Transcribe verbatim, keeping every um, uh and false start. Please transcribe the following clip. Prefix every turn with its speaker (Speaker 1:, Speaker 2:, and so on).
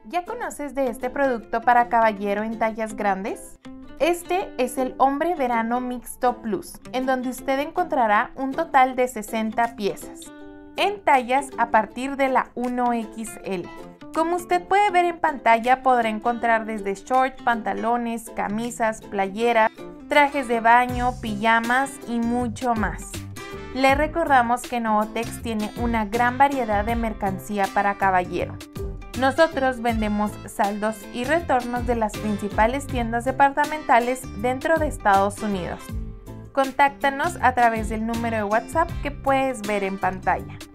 Speaker 1: ¿Ya conoces de este producto para caballero en tallas grandes? Este es el Hombre Verano Mixto Plus, en donde usted encontrará un total de sesenta piezas, en tallas a partir de la uno equis ele. Como usted puede ver en pantalla, podrá encontrar desde shorts, pantalones, camisas, playeras, trajes de baño, pijamas y mucho más. Le recordamos que Novotex tiene una gran variedad de mercancía para caballero. Nosotros vendemos saldos y retornos de las principales tiendas departamentales dentro de Estados Unidos. Contáctanos a través del número de WhatsApp que puedes ver en pantalla.